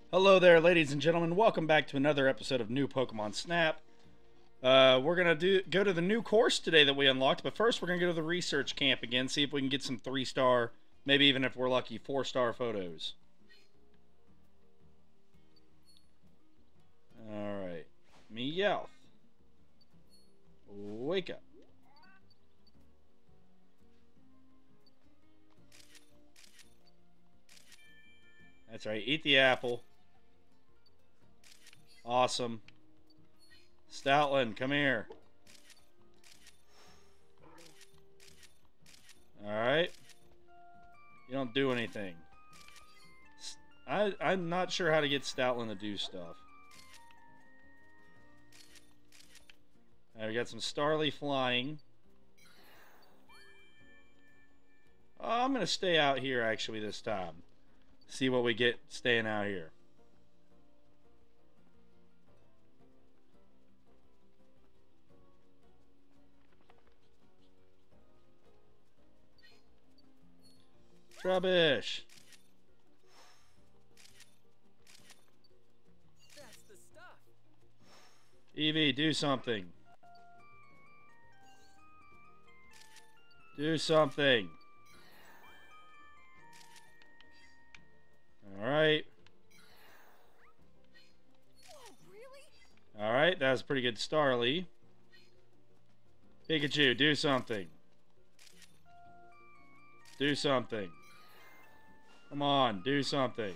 Hello there, ladies and gentlemen. Welcome back to another episode of New Pokemon Snap. We're gonna go to the new course today that we unlocked, but first we're gonna go to the research camp again, see if we can get some 3-star, maybe even if we're lucky, 4-star photos. All right, Meowth, wake up. That's right. Eat the apple. Awesome. Stoutland, come here. Alright. You don't do anything. I'm not sure how to get Stoutland to do stuff. Alright, we got some Starly flying. I'm going to stay out here actually this time. See what we get staying out here. Trubbish. That's the stuff. Eevee, do something. Do something. Alright. Whoa, really? Alright, that was pretty good. Starly. Pikachu, do something. Do something. Come on, do something.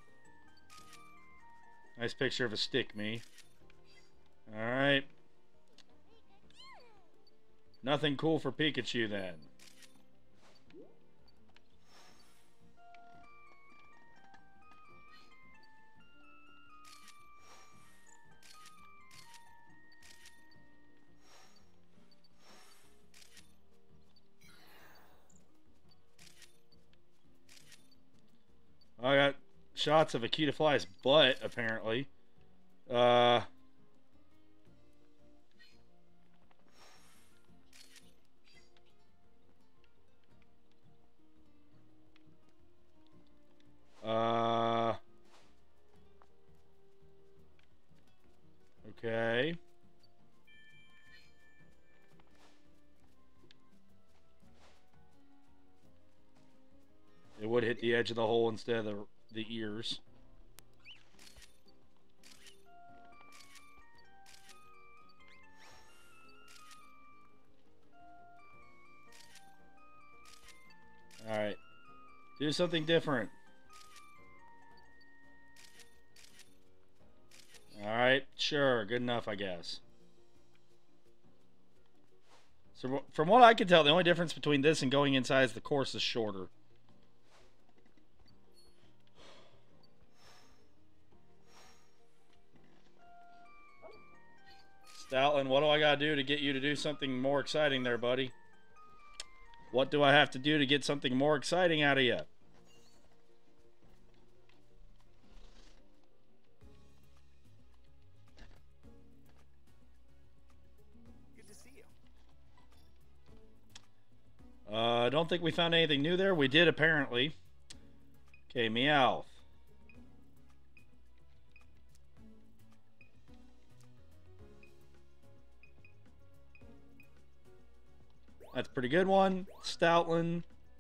Nice picture of a stick, me. Alright. Nothing cool for Pikachu then. I got shots of a Cutiefly's butt, apparently. Okay. It would hit the edge of the hole instead of the ears. Alright. Do something different. Alright, sure. Good enough, I guess. So, from what I can tell, the only difference between this and going inside is the course is shorter. Stoutland, what do I gotta do to get you to do something more exciting there, buddy? What do I have to do to get something more exciting out of you? Good to see you. I don't think we found anything new there. We did, apparently. Okay, Meowth. That's a pretty good one. Stoutland.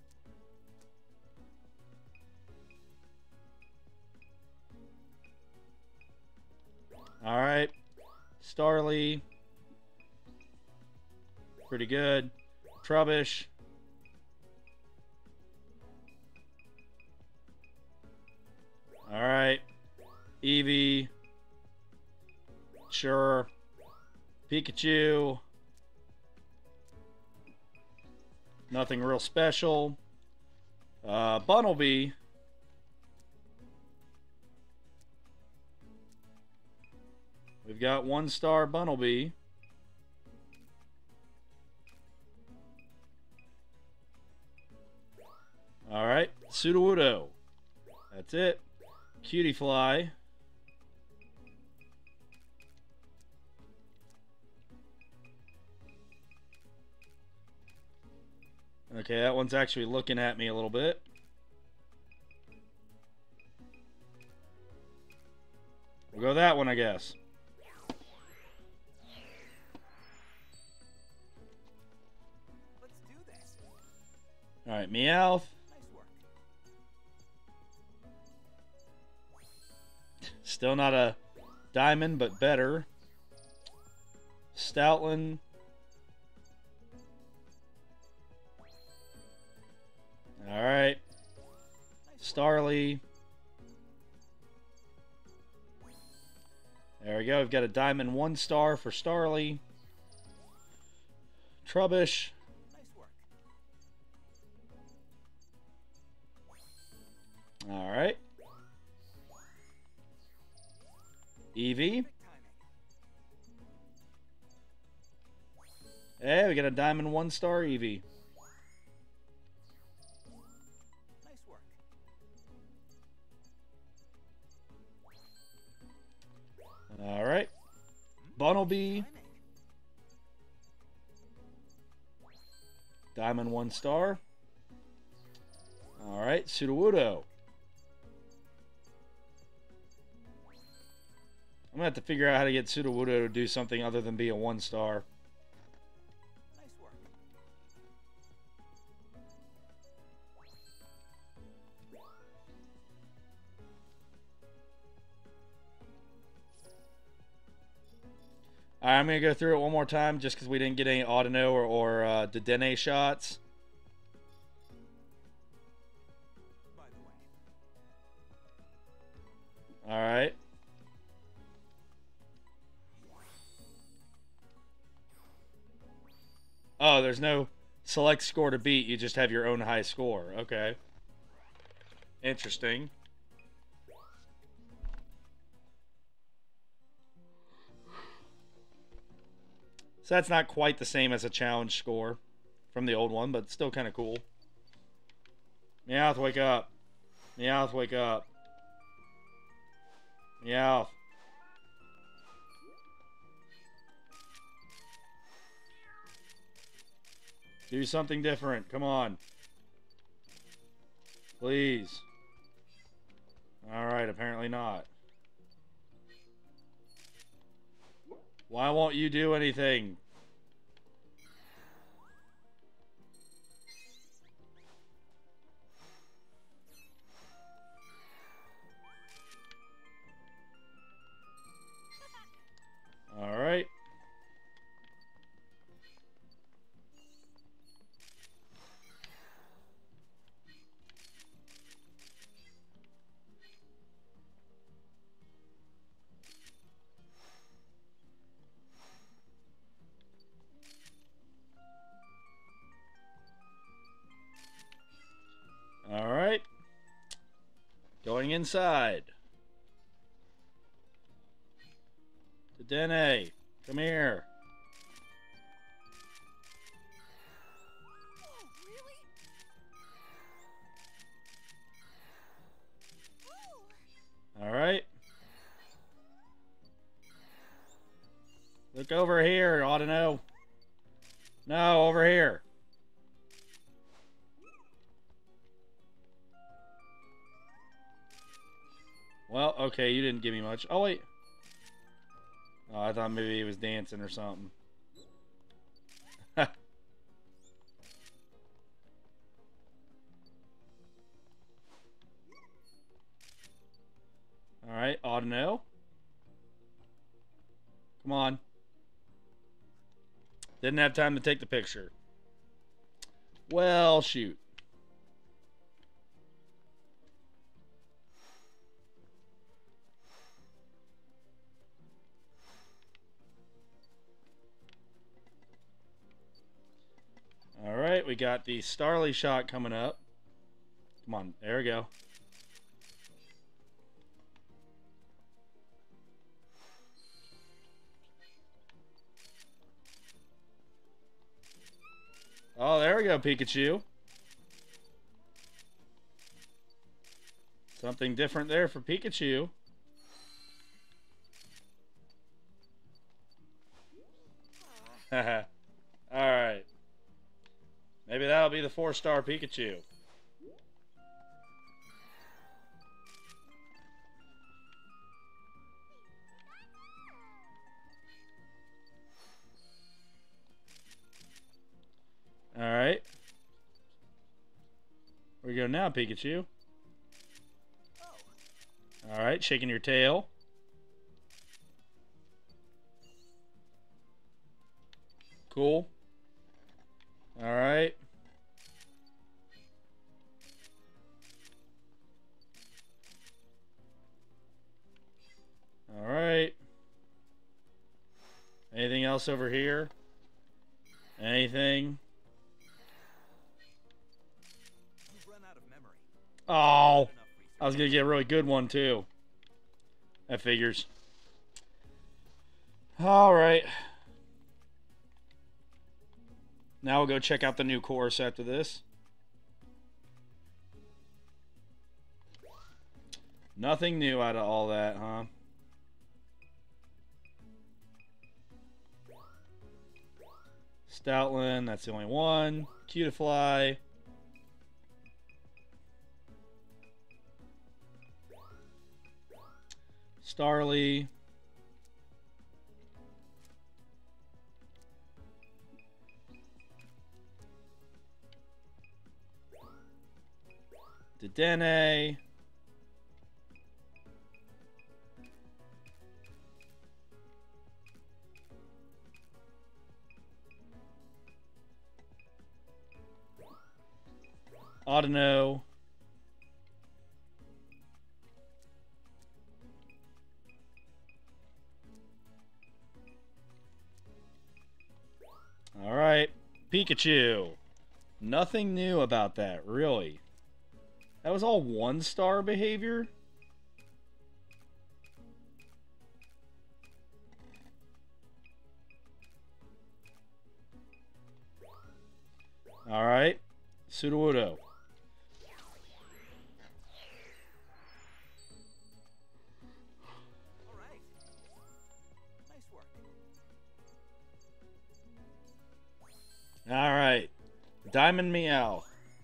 Alright. Starly. Pretty good. Trubbish. Alright. Eevee. Sure. Pikachu. Nothing real special. Bunnelby. We've got 1-star Bunnelby. Alright, Sudowoodo. That's it. Cutiefly. Okay, that one's actually looking at me a little bit. go that one, I guess. Let's do this. Alright, Meowth. Nice work. Still not a diamond, but better. Stoutland. Alright. Starly. There we go. We've got a diamond 1 star for Starly. Trubbish. Nice work. Alright. Eevee. Perfect timing. Hey, we got a diamond 1 star Eevee. Nice work. Alright. Bunnelby. Timing. Diamond 1 star. Alright, Sudowoodo. I'm going to have to figure out how to get Sudowoodo to do something other than be a 1 star. Nice work. Alright, I'm going to go through it one more time just because we didn't get any Audino or Dedenne shots. By the way. Alright. Oh, there's no select score to beat. You just have your own high score. Okay. Interesting. So that's not quite the same as a challenge score from the old one, but still kind of cool. Meowth, wake up. Meowth, wake up. Meowth. Do something different. Come on. Please. Alright, apparently not. Why won't you do anything? Alright. Alright. Going inside. Dedenne, come here. Oh, really? Oh. Alright. Look over here, Audino. No, over here. Well, okay, you didn't give me much. Oh, wait. Oh, I thought maybe he was dancing or something. Alright, Audino. Come on. Didn't have time to take the picture. Well, shoot. Alright, we got the Starly shot coming up. Come on, there we go. Oh, there we go, Pikachu. Something different there for Pikachu. Alright. Maybe that'll be the 4-star Pikachu. go now, Pikachu? Oh, Alright, shaking your tail. Cool. Alright. Alright. Anything else over here? Anything? you've run out of memory. Oh, Enough research. I was gonna get a really good one too. That figures. Alright. Now we'll go check out the new course after this. Nothing new out of all that, huh? Stoutland, that's the only one. Cutiefly. Starly. Dedenne. Audino. Alright. Pikachu. Nothing new about that, really. That was all one-star behavior? Alright. Sudowoodo. All right. Nice work. Alright. Diamond Meow.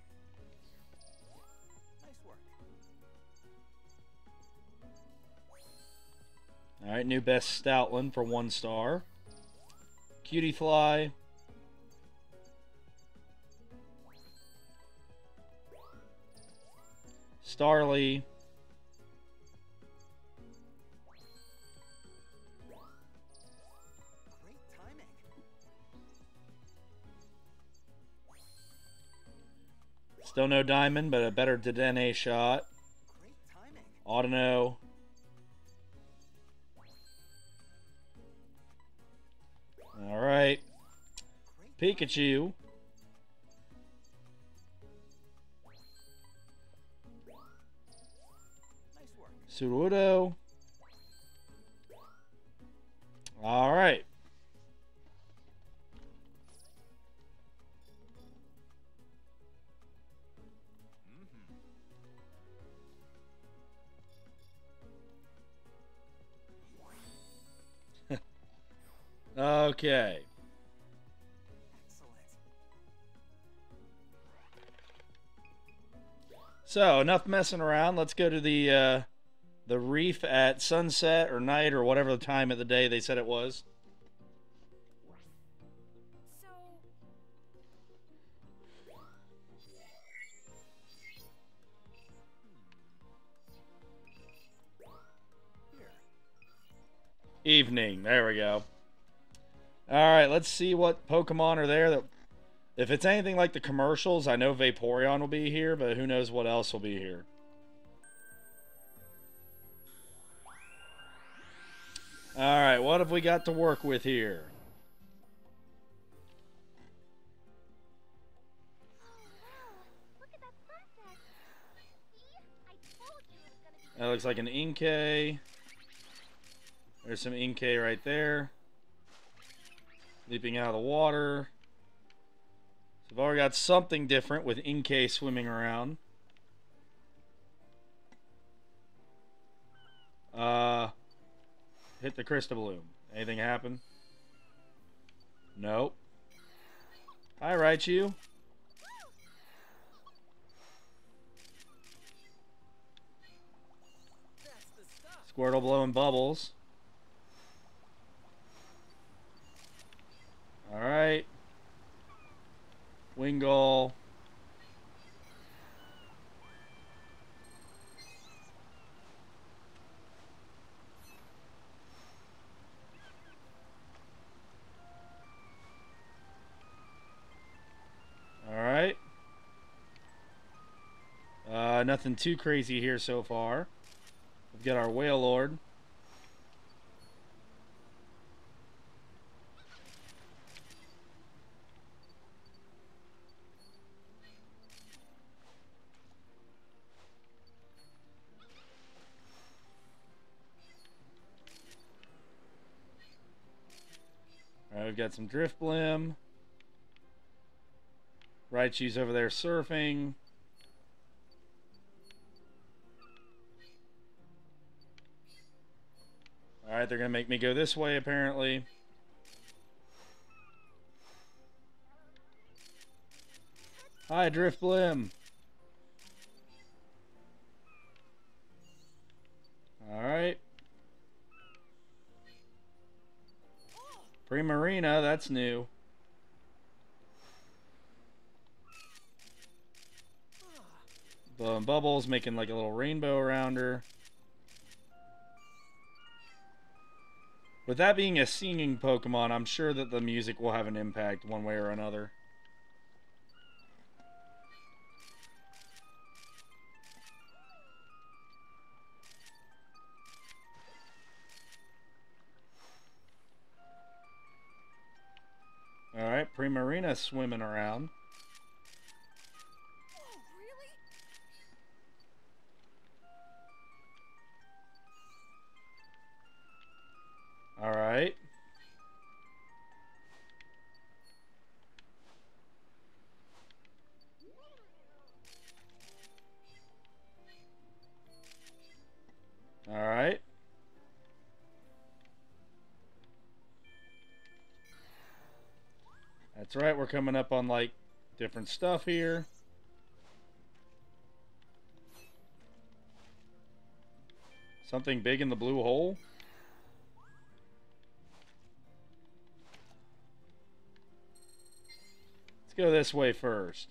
Nice work. Alright, new best Stoutland for 1 star. Cutiefly. Starly. Great timing. Still no diamond, but a better Dedenne shot. Great timing. Audino. Alright. Great Pikachu. Nice work. Sudowoodo. Alright. Mm-hmm. Okay. Excellent. So, enough messing around. Let's go to the reef at sunset or night or whatever the time of the day they said it was. So, Here. Evening. There we go. Alright, let's see what Pokemon are there. That, if it's anything like the commercials, I know Vaporeon will be here, but who knows what else will be here. Alright, what have we got to work with here? look at that sunset. See? I told you it was gonna be. That looks like an Inkay. There's some Inkay right there. Leaping out of the water. So I've already got something different with Inkay swimming around. Hit the Crystabloom. Anything happen? Nope. Hi, Raichu. That's the stuff. Squirtle blowing bubbles. Alright. Wingull. Nothing too crazy here so far. We've got our Whale Lord. Alright, we've got some Drifblim. Raichu's over there surfing. Alright, they're going to make me go this way, apparently. Hi, Drifblim. Alright. Primarina, that's new. Blowing bubbles, making like a little rainbow around her. With that being a singing Pokemon, I'm sure that the music will have an impact one way or another. Alright, Primarina swimming around. Oh, really? Alright. Alright. That's right, we're coming up on like different stuff here. Something big in the blue hole. Let's go this way first.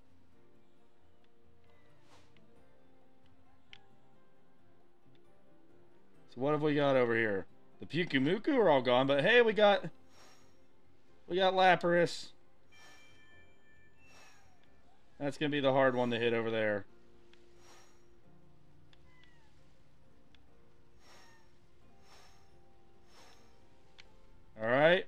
So what have we got over here? The Pyukumuku are all gone, but hey, we got Lapras. That's gonna be the hard one to hit over there. All right.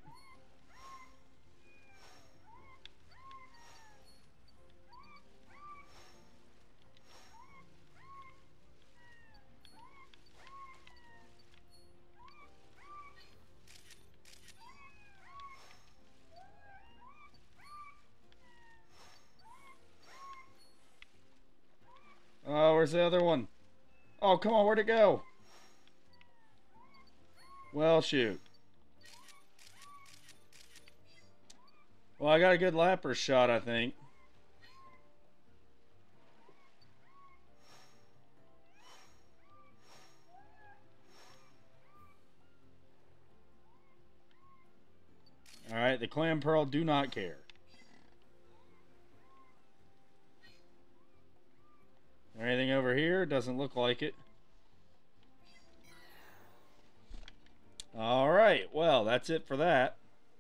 Oh, where's the other one? Oh, come on, where'd it go? Well, shoot. Well, I got a good Lapras shot, I think. Alright, the Clamperl do not care. Anything over here? Doesn't look like it. Alright, well, that's it for that.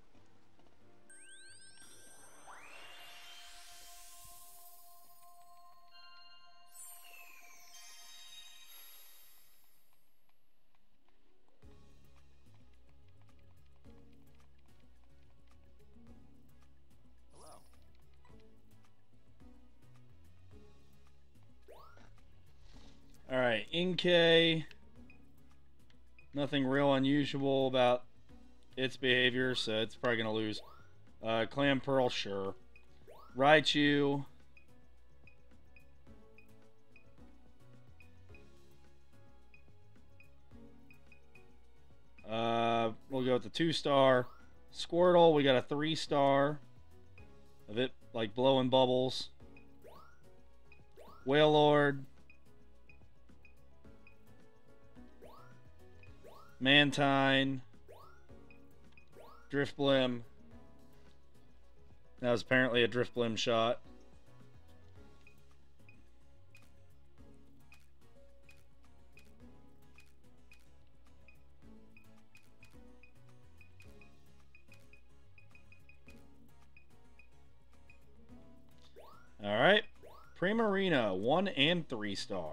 Hello. Alright, Inkay. Nothing real unusual about its behavior, so it's probably going to lose. Clamperl, sure. Raichu. We'll go with the 2-star. Squirtle, we got a 3-star. Of it, like, blowing bubbles. Wailord. Mantine. Drifblim. That was apparently a Drifblim shot. Alright. Primarina, 1 and 3 star.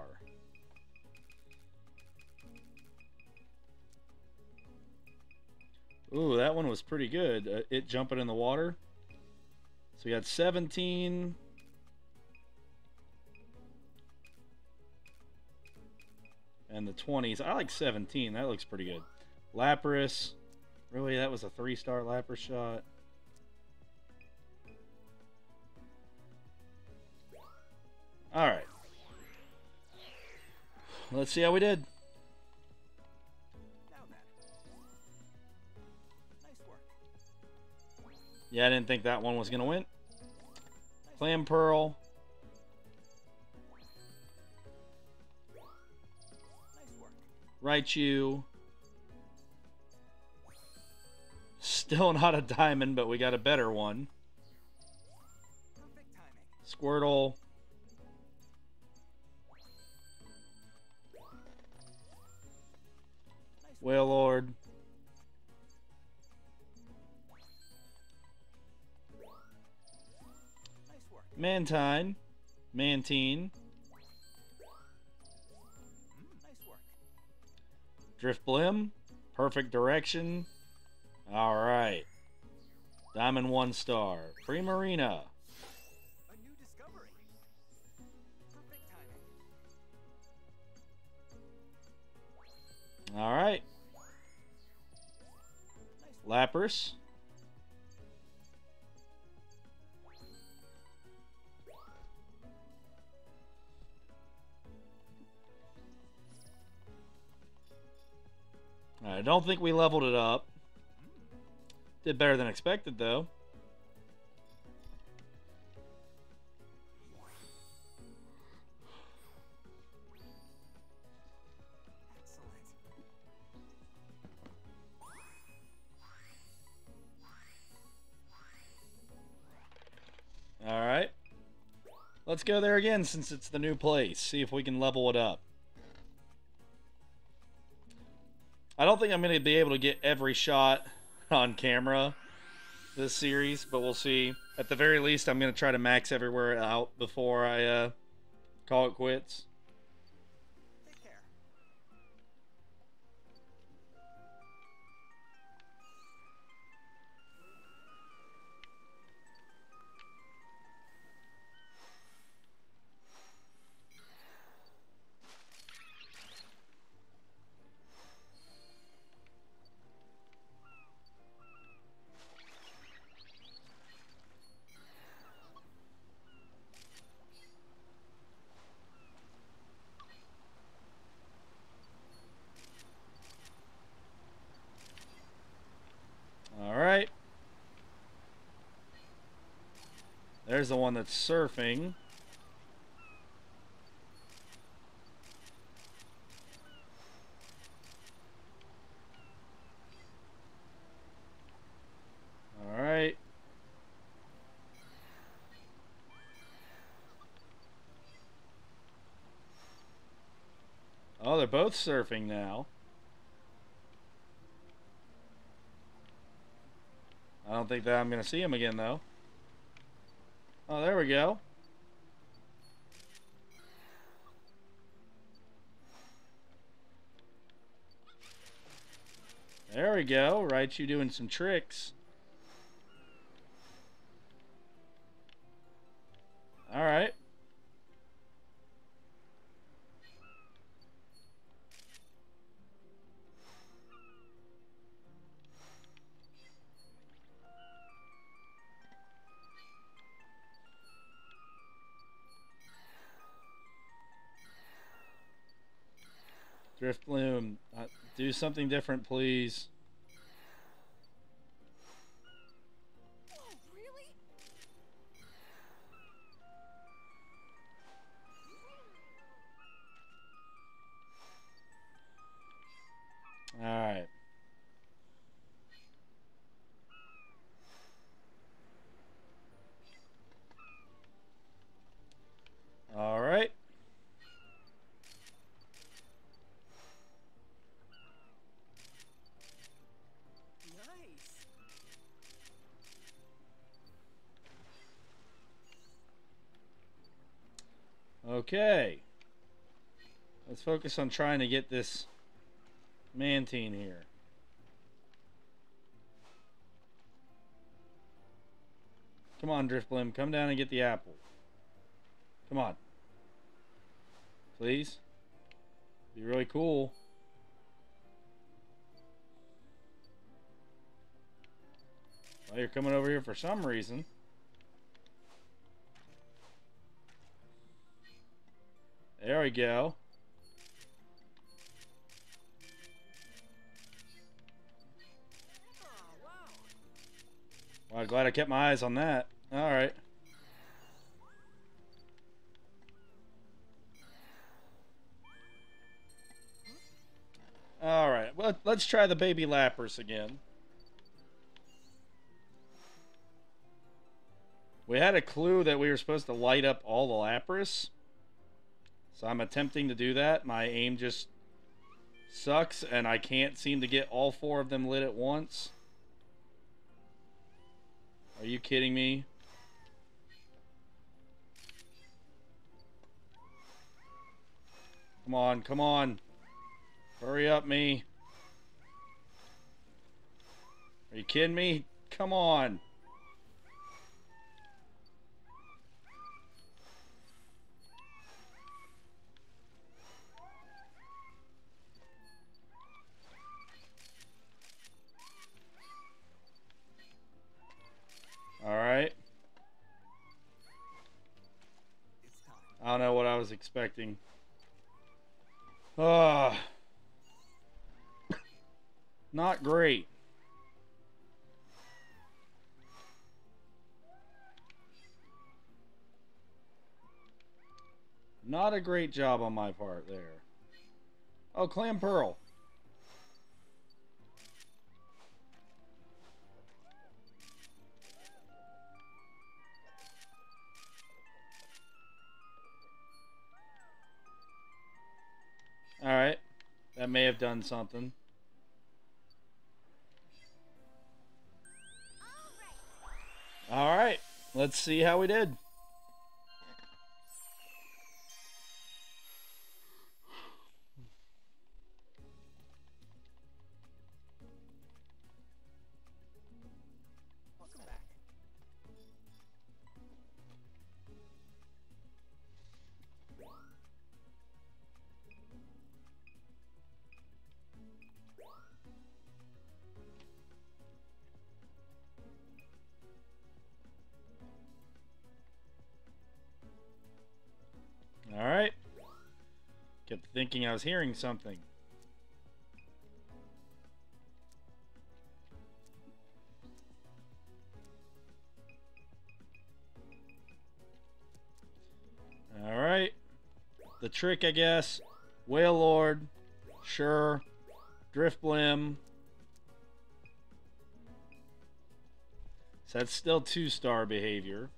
Ooh, that one was pretty good. It jumping in the water. So we got 17. And the 20s. I like 17. That looks pretty good. Lapras. Really, that was a 3-star Lapras shot. Alright. Let's see how we did. Now then. Nice work. Yeah, I didn't think that one was going to win. Clam Pearl. Nice work. Raichu. Still not a diamond, but we got a better one. Perfect timing. Squirtle. Nice work. Wailord. Nice work. Mantine. Mantine. Nice work. Drifblim. Perfect direction. Alright. Diamond 1 star. Primarina. A new discovery. Perfect timing. Alright. Nice work. Lapras. I don't think we leveled it up. Did better than expected, though. Excellent. Alright. Let's go there again since it's the new place. See if we can level it up. I don't think I'm going to be able to get every shot on camera this series, but we'll see. At the very least, I'm going to try to max everywhere out before I call it quits. Take care. Alright. There's the one that's surfing. Alright. Oh, they're both surfing now. I don't think that I'm going to see him again, though. Oh, there we go. There we go. Raichu doing some tricks. Alright. Drifblim, do something different, please. Oh, really? Alright. Alright. Okay. Let's focus on trying to get this Mantine here. Come on, Drifblim. Come down and get the apple. Come on. Please. Be really cool. Well, you're coming over here for some reason. There we go. Well, glad I kept my eyes on that. Alright. Alright, well, let's try the baby Lapras again. We had a clue that we were supposed to light up all the Lapras. So I'm attempting to do that. My aim just sucks, and I can't seem to get all 4 of them lit at once. Are you kidding me? Come on, come on. Hurry up, me. Are you kidding me? Come on. Alright. I don't know what I was expecting. Not great. Not a great job on my part there. Oh, Clamperl. Alright. That may have done something. Alright. Let's see how we did. Welcome back. Alright. Kept thinking I was hearing something. Alright. The trick, I guess. Wailord. Sure. Drifblim. So that's still 2-star behavior.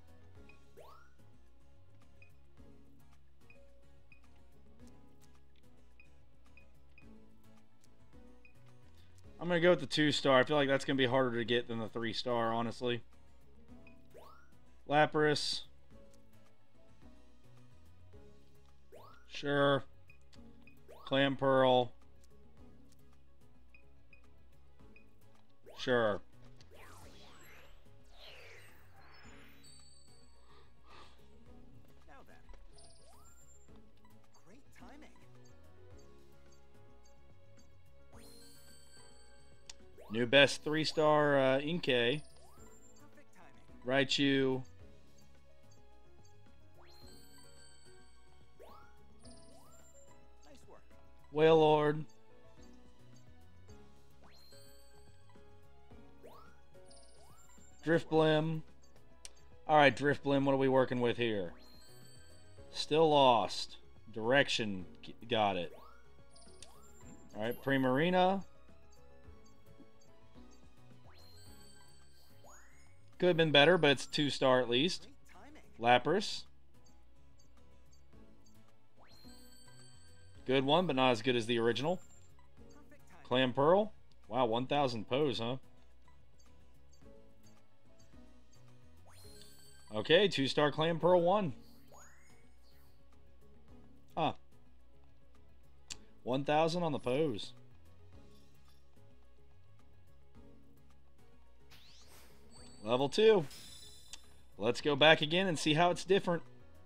I'm going to go with the 2-star. I feel like that's going to be harder to get than the 3-star, honestly. Lapras. Sure. Clamperl. Sure. Now then. Great timing. New best 3-star Inkay. Perfect timing. Raichu. Nice work. Wailord. Drifblim. Alright, Drifblim, what are we working with here? Still lost. Direction, got it. Alright, Primarina. Could have been better, but it's 2-star at least. Great timing. Lapras. Good one, but not as good as the original. Perfect timing. Clamperl. Wow, 1,000 pose, huh? Okay, 2-star Clamperl 1. Huh. 1,000 on the pose. Level 2. Let's go back again and see how it's different.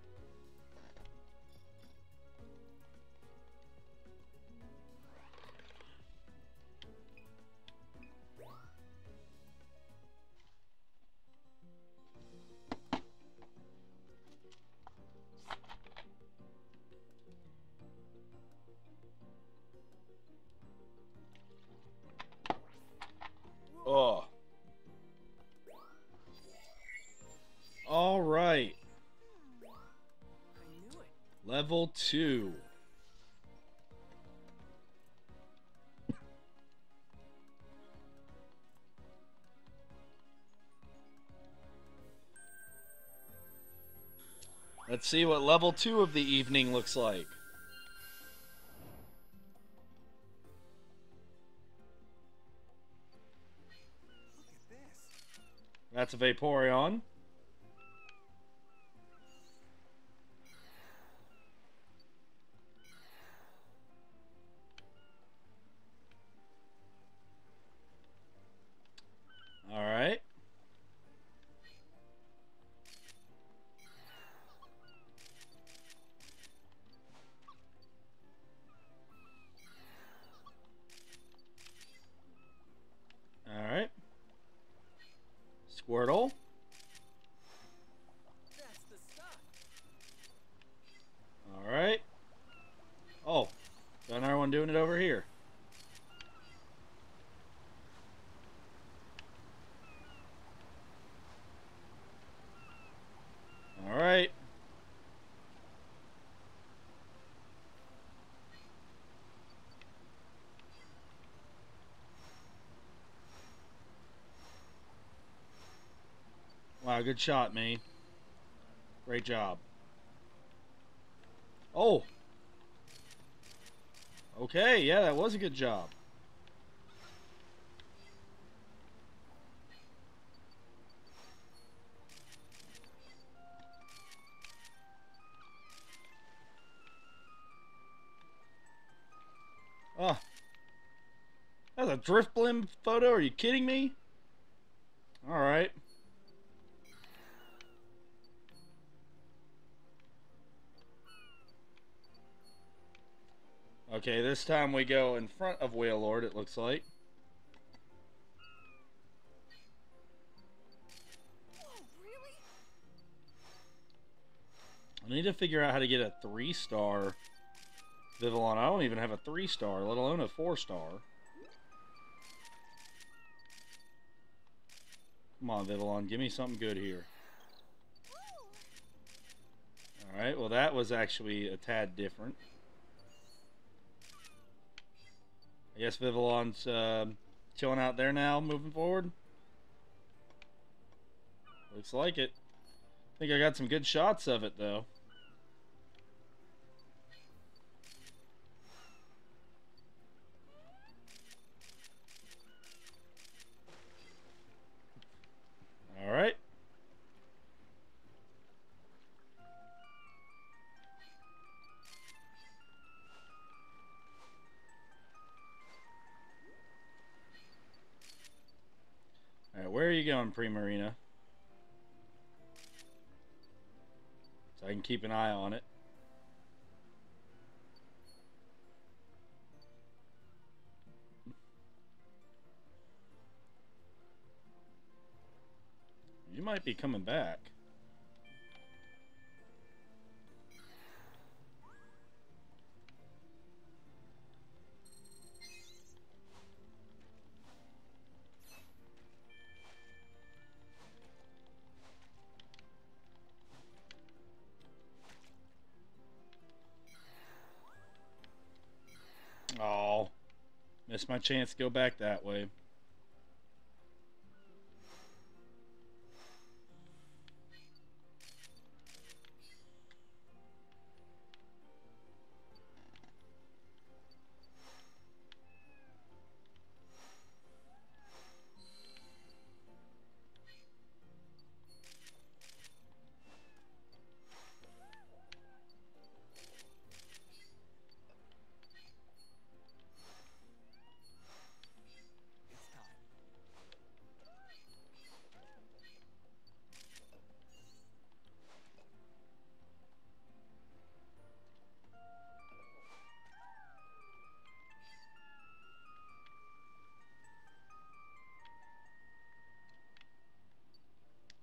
Oh. All right. I knew it. Level 2. Let's see what level 2 of the evening looks like. Look at this. That's a Vaporeon. All right. All right. Squirtle. That's the stuff. All right. Oh, got another one doing it over here. All right. Wow, good shot, me. Great job. Oh. Okay, yeah, that was a good job. Oh. That's a Drifblim photo? Are you kidding me? Alright. Okay, this time we go in front of Wailord, it looks like. Whoa, really? I need to figure out how to get a 3-star Vivillon. I don't even have a 3-star, let alone a 4-star. Come on, Vivillon, give me something good here. Alright, well that was actually a tad different. I guess Vivillon's chilling out there now, moving forward. Looks like it. I think I got some good shots of it, though. Alright. Alright, where are you going, Primarina? So I can keep an eye on it. You might be coming back. Oh, missed my chance to go back that way.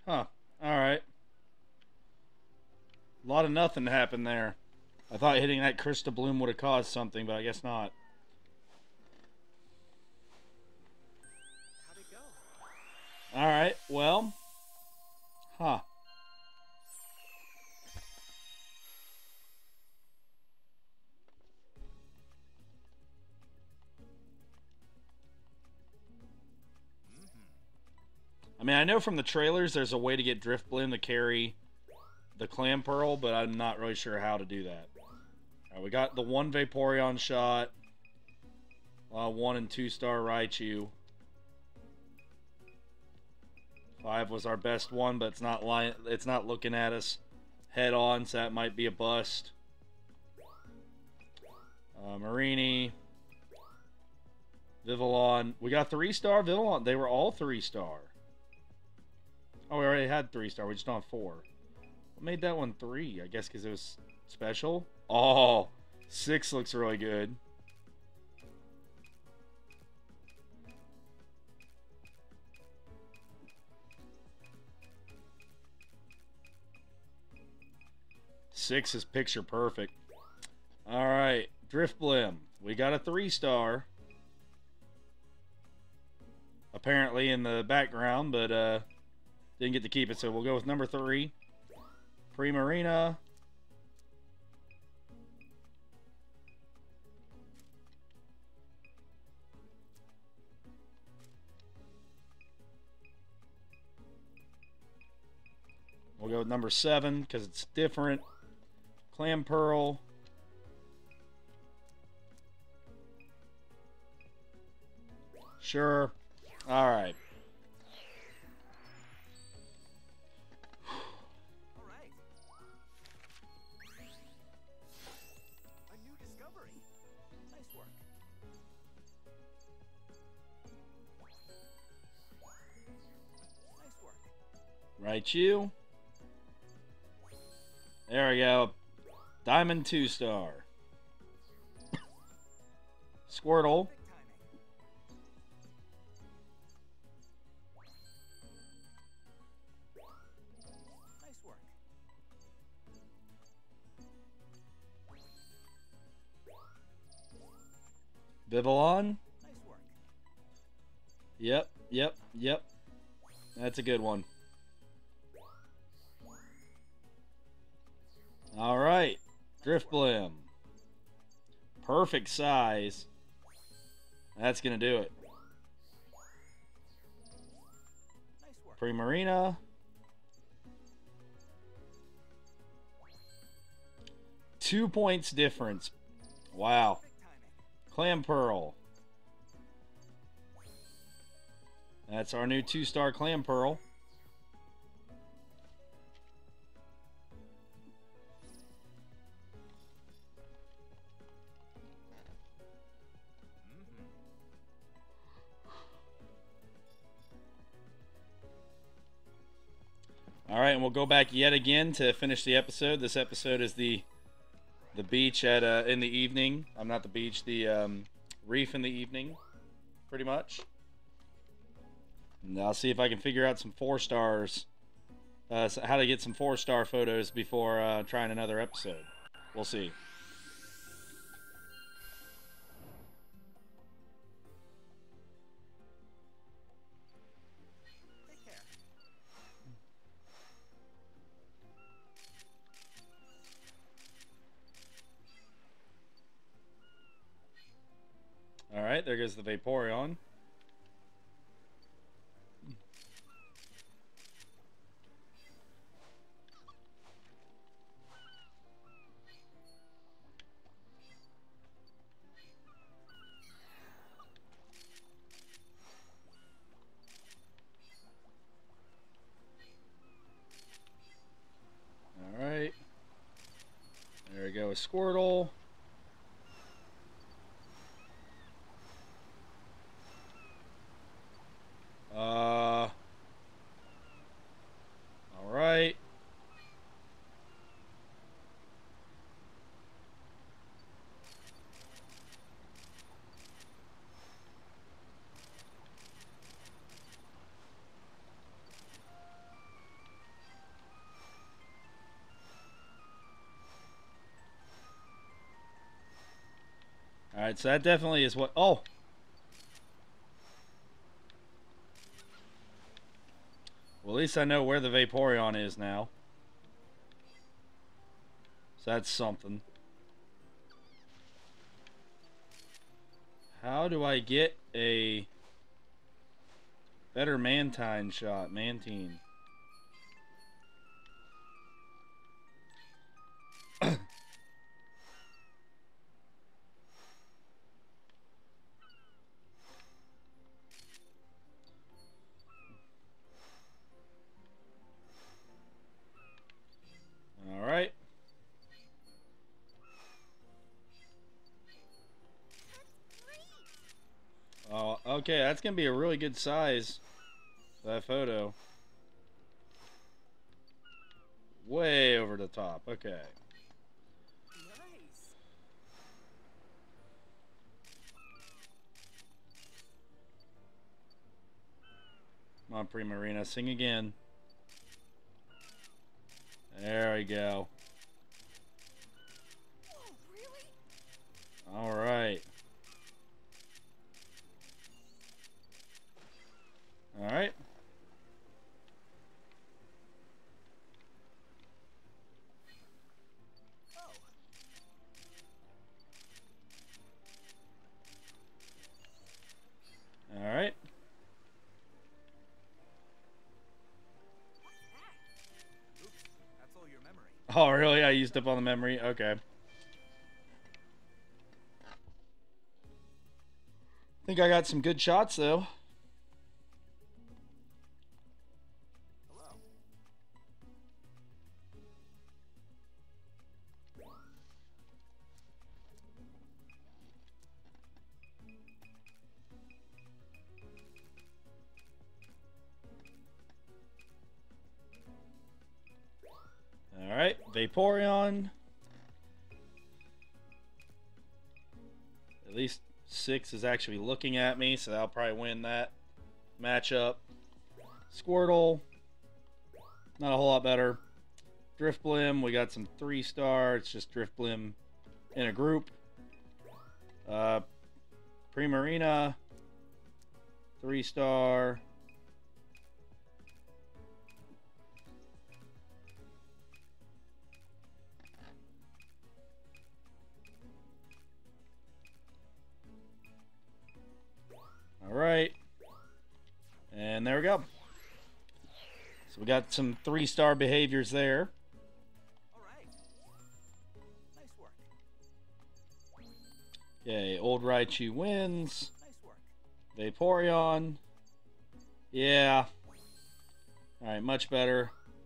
Huh. Alright. A lot of nothing happened there. I thought hitting that Crystal Bloom would have caused something, but I guess not. How'd it go? Alright, well. Huh. I mean, I know from the trailers there's a way to get Drifblim to carry the Clamperl, but I'm not really sure how to do that. Alright, we got the 1 Vaporeon shot. 1 and 2 star Raichu. 5 was our best one, but it's not looking at us head on, so that might be a bust. Marini. Vivillon. We got 3 star Vivillon. They were all 3 star. Oh, we already had 3 star. We just don't have 4. What made that one 3? I guess because it was special. Oh, 6 looks really good. Six is picture perfect. All right, Drifblim. We got a 3 star. Apparently in the background, but didn't get to keep it, so we'll go with number 3. Primarina. We'll go with number 7 because it's different. Clamperl. Sure. All right. All right. A new discovery. Nice work. Nice work. Raichu. There we go. Diamond 2 star. Squirtle. Big timing. Nice work. Vivillon. Nice work. Yep. That's a good one. All right. Drifblim. Perfect size. That's going to do it. Nice work. Primarina. Two points difference. Wow. Big timing. Clamperl. That's our new 2 star Clamperl. All right, and we'll go back yet again to finish the episode. This episode is the beach at in the evening. I'm not the beach, the reef in the evening, pretty much. And I'll see if I can figure out some 4 stars, how to get some 4 star photos before trying another episode. We'll see. Take care. All right, there goes the Vaporeon. All right. There we go, a Squirtle. All right. Alright, so that definitely is what... Oh! Well, at least I know where the Vaporeon is now. So that's something. How do I get a better Mantine shot? Mantine. Alright. Oh, okay, that's gonna be a really good size. That photo. Way over the top. Okay. Nice. Come on, Primarina, sing again. There we go. Oh, really? All right. All right. Oh. All right. What's that? Oops, that's all your memory. Oh, really? I used up all the memory? Okay. I think I got some good shots, though. Hello. All right. Vaporeon. At least 6 is actually looking at me, so that'll probably win that matchup. Squirtle. Not a whole lot better. Drifblim, we got some 3-star. It's just Drifblim in a group. Primarina, 3-star. All right. And there we go. So we got some 3-star behaviors there. All right. Nice work. Okay, Old Raichu wins. Nice work. Vaporeon. Yeah. Alright, much better.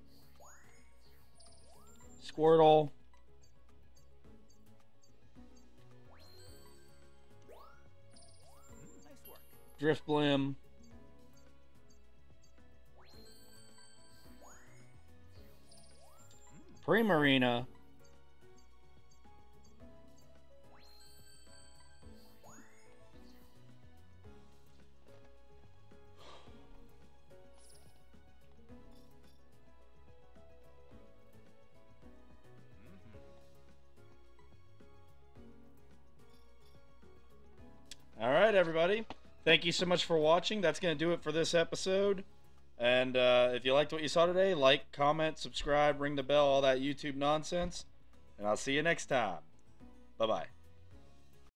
Squirtle. Nice work. Drifblim. Primarina. All right, everybody. Thank you so much for watching. That's going to do it for this episode. And if you liked what you saw today, like, comment, subscribe, ring the bell, all that YouTube nonsense. And I'll see you next time. Bye-bye.